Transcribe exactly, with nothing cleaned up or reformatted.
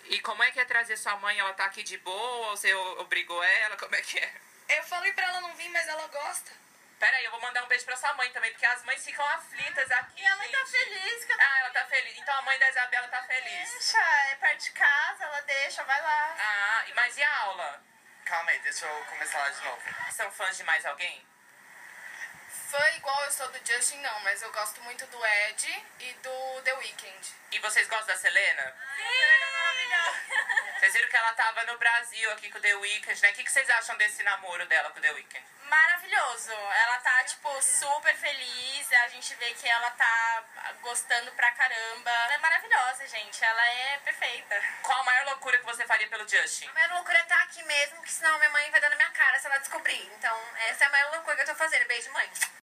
E como é que é trazer sua mãe? Ela tá aqui de boa? Ou você obrigou ela? Como é que é? Eu falei pra ela não vir, mas ela gosta. Pera aí, eu vou mandar um beijo pra sua mãe também, porque as mães ficam aflitas aqui, E ela gente. tá feliz. Que eu... Ah, ela tá feliz. Então a mãe da Isabela tá feliz. Deixa, é perto de casa, ela deixa, vai lá. Ah, mas e a aula? Calma aí, deixa eu começar lá de novo. São fãs de mais alguém? Fã igual eu sou do Justin, não, mas eu gosto muito do Ed e do The Weeknd. E vocês gostam da Selena? Sim! Vocês viram que ela tava no Brasil aqui com o The Weeknd, né? O que que vocês acham desse namoro dela com o The Weeknd? Maravilhoso. Ela tá, tipo, super feliz. A gente vê que ela tá gostando pra caramba. Ela é maravilhosa, gente. Ela é perfeita. Qual a maior loucura que você faria pelo Justin? A maior loucura é estar aqui mesmo, que senão minha mãe vai dar na minha cara se ela descobrir. Então, essa é a maior loucura que eu tô fazendo. Beijo, mãe.